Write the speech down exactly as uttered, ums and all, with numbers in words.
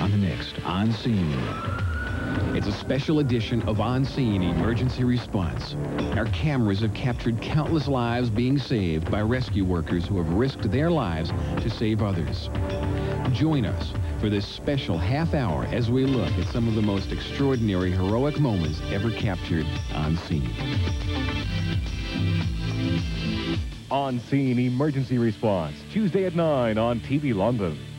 on the next On Scene. It's a special edition of On Scene Emergency Response. Our cameras have captured countless lives being saved by rescue workers who have risked their lives to save others. Join us for this special half hour as we look at some of the most extraordinary heroic moments ever captured on scene. On Scene Emergency Response, Tuesday at nine on T V London.